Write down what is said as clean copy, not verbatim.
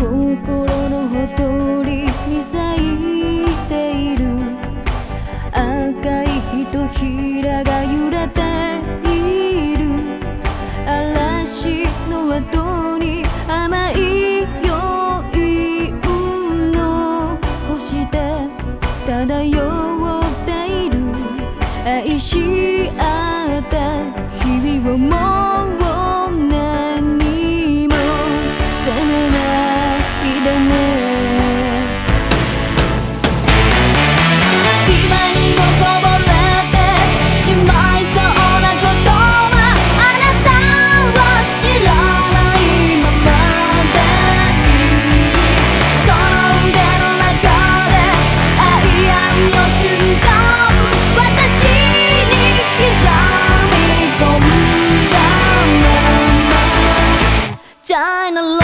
心のほとりに咲いている赤いひとひらが揺れている。嵐の後に甘い余韻残して漂っている。愛し合った日々をもう何にも責めないでね。今にもこぼれてしまいそうな言葉、あなたは知らないままでいい。その腕の中でアイアンの瞬間、私に刻み込んだまま China